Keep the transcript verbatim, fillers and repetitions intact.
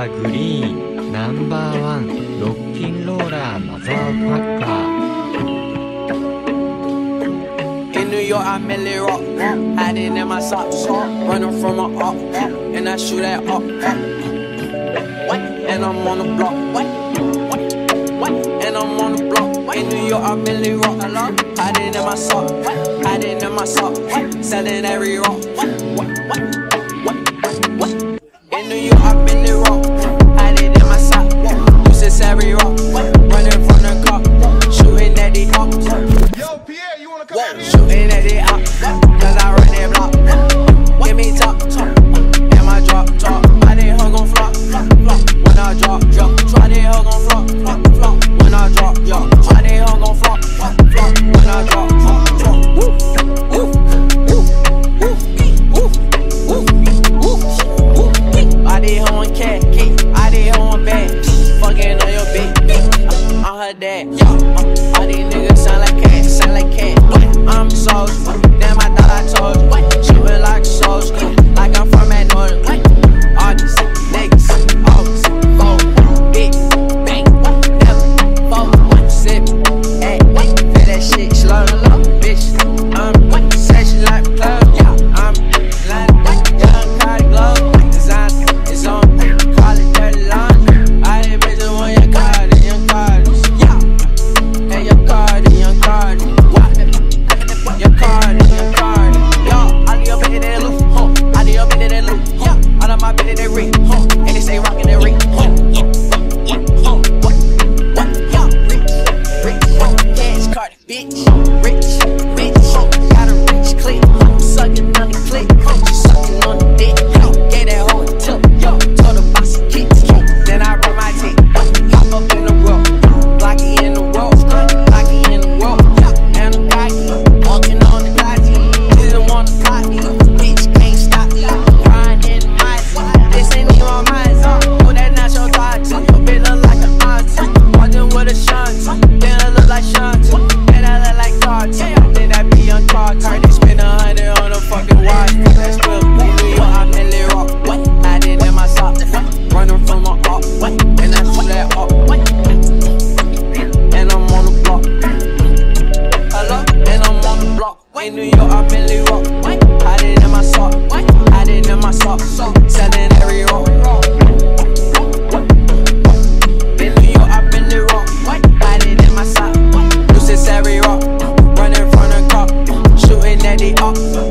ーグリーンナンバーワンロッキンローラーマザーファッカー。 In New York, I merely rock, hiding in my socks, running from a up, and I shoot at up, and I'm on the block, and I'm on the block. In New York, I merely rock, hiding in my socks, hiding in my socks, selling every rock. In New York, I merely rock, hiding in my socks, uses every rock, running from the cop, shooting at the ops. Yo, Pierre, you wanna come out here? Shooting at the op, cause I run that block. Give me top, top, and my drop, top. Why they hoe gon' flop, flop, flop. When I drop, drop. Why they hoe gon' flop, flop, flop. When I drop, drop. Why they hoe gon' flop, flop, flop. When I drop, drop, drop. Woo, woo, woo, woo, woo, woo, woo, woo. Why they hoe on cat, why they hoe on bad. Fucking on your bitch, on her dad. All these niggas sound like cat, sound like cat. I'm so damn, I thought I told you. Shooting like a soldier, like I'm from Magnolia. All these niggas, always fold, big bang, never fold, sip, hey, feel that shit slow, bitch. I'm session like a club, yeah. I'm like young Carti glove, design is on, call it dirty laundry. I didn't bitches want your Carti, young Carti, yeah. Hey, your Carti, young Carti. Your Carti, your Carti, yo, all of your bitches they loot, huh? All of your bitches they loot, huh? All of my bitches they rich, huh? And they stay rockin' that ring, huh? Huh? What? What? Yo, rich, rich, huh? Cash Carti, bitch, rich, bitch, huh? Got a rich click, huh? Suckin' on the click, huh? She suckin' on the dick, huh? Gave that hoe a tip, yo, told her box of kicks, huh? Then I run my dick, huh? Hop up in the road, Glocky in the road, Glocky in the road, and I'm cocky. Walking on the Carti, didn't wanna clock me. Bitch can't stop me. Crying in my seat. This ain't even on my song. Oh, that not your Carti. Your bitch look like an auntie. Walking with a shanty. Then I look like shanty. And I look like Carti. Then that be on Carti. Carti spend a hundred on a fucking watch. That's real. In New York, I'm merely rock. Hiding in my socks. Running from my up. And I shoot that up. And I'm on the block. Hello? And I'm on the block. In New York, I'm merely rock. Hiding in my sock. Hiding in my sock. Selling every rock. In New York, I'm merely rock. Hiding in my sock. Uses every rock. Running from the cop. Shooting at the op.